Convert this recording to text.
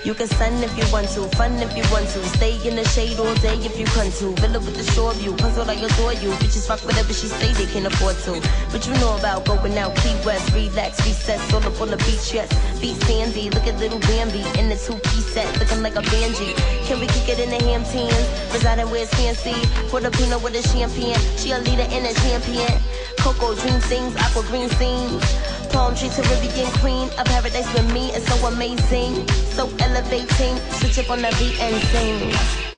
You can sun if you want to, fun if you want to. Stay in the shade all day if you come to. Villa with the shore view, puzzle I adore you. Bitches fuck whatever she say they can afford to. But you know about going out, Key West, relax, recess, all up on the beach, yes. Beat Sandy, look at little Bambi in the two-piece set, looking like a Benji. Can we kick it in the Hamptons? Residing where it's fancy. Filipino with a champagne, she a leader and a champion. Coco dream things, aqua green scenes. Palm tree Caribbean queen, a paradise with me is so amazing, so elevating. Switch up on the beat and sing.